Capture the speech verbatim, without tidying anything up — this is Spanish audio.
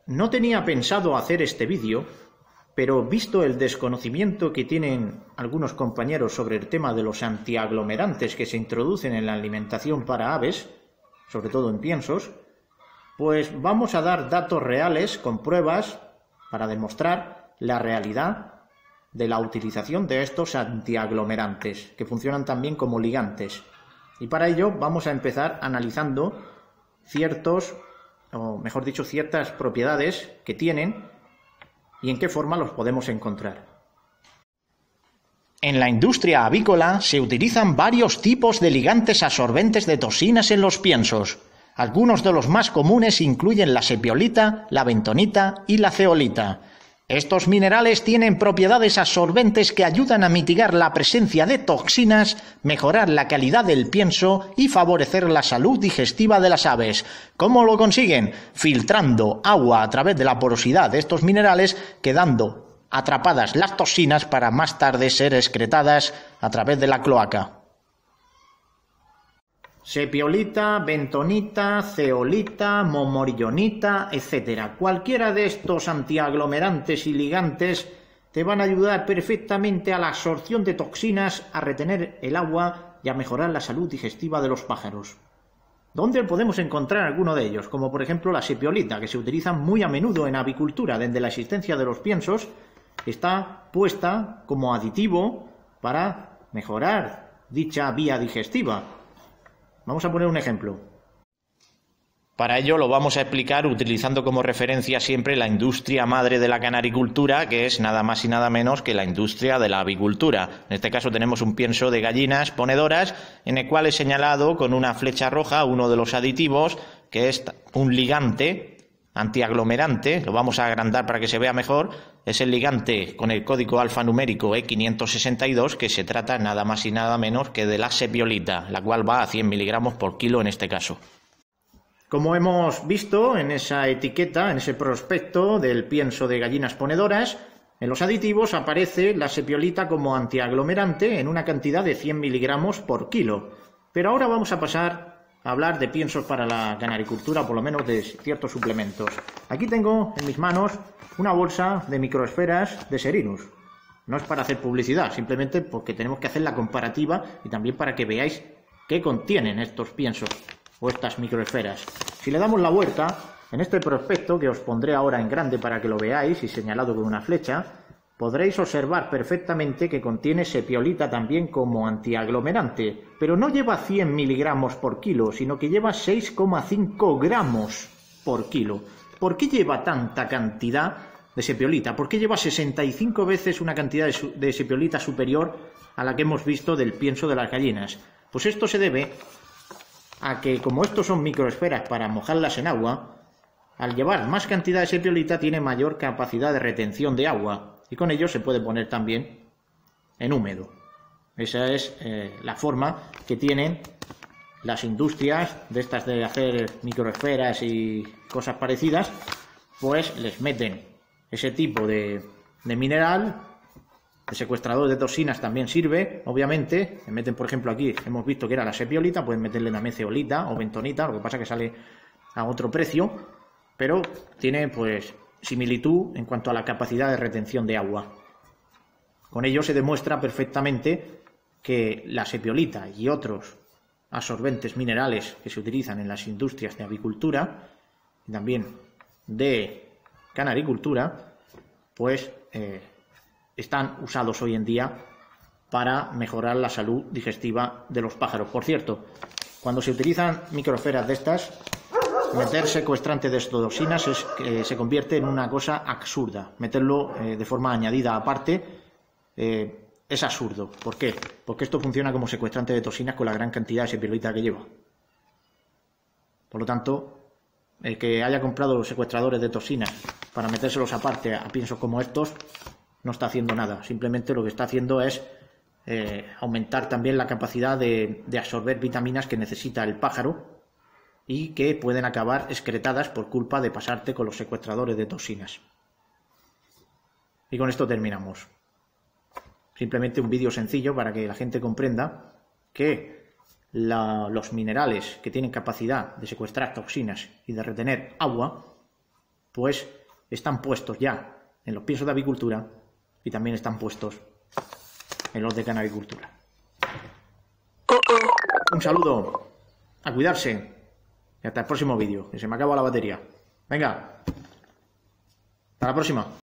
no tenía pensado hacer este vídeo, pero visto el desconocimiento que tienen algunos compañeros sobre el tema de los antiaglomerantes que se introducen en la alimentación para aves, sobre todo en piensos, pues vamos a dar datos reales con pruebas para demostrar la realidad de la utilización de estos antiaglomerantes, que funcionan también como ligantes. Y para ello vamos a empezar analizando ciertos, o mejor dicho, ciertas propiedades que tienen y en qué forma los podemos encontrar. En la industria avícola se utilizan varios tipos de ligantes absorbentes de toxinas en los piensos. Algunos de los más comunes incluyen la sepiolita, la bentonita y la zeolita. Estos minerales tienen propiedades absorbentes que ayudan a mitigar la presencia de toxinas, mejorar la calidad del pienso y favorecer la salud digestiva de las aves. ¿Cómo lo consiguen? Filtrando agua a través de la porosidad de estos minerales, quedando atrapadas las toxinas para más tarde ser excretadas a través de la cloaca. Sepiolita, bentonita, zeolita, momorillonita, etcétera. Cualquiera de estos antiaglomerantes y ligantes te van a ayudar perfectamente a la absorción de toxinas, a retener el agua y a mejorar la salud digestiva de los pájaros. ¿Dónde podemos encontrar alguno de ellos? Como por ejemplo la sepiolita, que se utiliza muy a menudo en avicultura. Desde la existencia de los piensos está puesta como aditivo para mejorar dicha vía digestiva. Vamos a poner un ejemplo. Para ello lo vamos a explicar utilizando como referencia siempre la industria madre de la canaricultura, que es nada más y nada menos que la industria de la avicultura. En este caso tenemos un pienso de gallinas ponedoras en el cual he señalado con una flecha roja uno de los aditivos, que es un ligante antiaglomerante. Lo vamos a agrandar para que se vea mejor. Es el ligante con el código alfanumérico E quinientos sesenta y dos, que se trata nada más y nada menos que de la sepiolita, la cual va a cien miligramos por kilo en este caso. Como hemos visto en esa etiqueta, en ese prospecto del pienso de gallinas ponedoras, en los aditivos aparece la sepiolita como antiaglomerante en una cantidad de cien miligramos por kilo. Pero ahora vamos a pasar a hablar de piensos para la canaricultura, por lo menos de ciertos suplementos. Aquí tengo en mis manos una bolsa de microesferas de Serinus. No es para hacer publicidad, simplemente porque tenemos que hacer la comparativa y también para que veáis qué contienen estos piensos o estas microesferas. Si le damos la vuelta, en este prospecto, que os pondré ahora en grande para que lo veáis y señalado con una flecha, podréis observar perfectamente que contiene sepiolita también como antiaglomerante, pero no lleva cien miligramos por kilo, sino que lleva seis coma cinco gramos por kilo. ¿Por qué lleva tanta cantidad de sepiolita? ¿Por qué lleva sesenta y cinco veces una cantidad de, de sepiolita superior a la que hemos visto del pienso de las gallinas? Pues esto se debe a que, como estos son microesferas para mojarlas en agua, al llevar más cantidad de sepiolita tiene mayor capacidad de retención de agua y con ello se puede poner también en húmedo. Esa es eh, la forma que tienen las industrias de estas de hacer microesferas y cosas parecidas, pues les meten ese tipo de, de mineral. El secuestrador de toxinas también sirve, obviamente. Le meten, por ejemplo, aquí hemos visto que era la sepiolita, pueden meterle también zeolita o bentonita, lo que pasa que sale a otro precio, pero tiene pues similitud en cuanto a la capacidad de retención de agua. Con ello se demuestra perfectamente que la sepiolita y otros absorbentes minerales que se utilizan en las industrias de avicultura y también de canaricultura, pues eh, están usados hoy en día para mejorar la salud digestiva de los pájaros. Por cierto, cuando se utilizan microesferas de estas, meter secuestrante de toxinas es, eh, se convierte en una cosa absurda. Meterlo eh, de forma añadida aparte eh, es absurdo. ¿Por qué? Porque esto funciona como secuestrante de toxinas con la gran cantidad de sepiolita que lleva. Por lo tanto, el que haya comprado los secuestradores de toxinas para metérselos aparte a piensos como estos, no está haciendo nada. Simplemente lo que está haciendo es eh, aumentar también la capacidad de, de absorber vitaminas que necesita el pájaro y que pueden acabar excretadas por culpa de pasarte con los secuestradores de toxinas. Y con esto terminamos. Simplemente un vídeo sencillo para que la gente comprenda que la, los minerales que tienen capacidad de secuestrar toxinas y de retener agua pues están puestos ya en los piensos de avicultura y también están puestos en los de canavicultura. Un saludo, a cuidarse y hasta el próximo vídeo, que se me acaba la batería. Venga, hasta la próxima.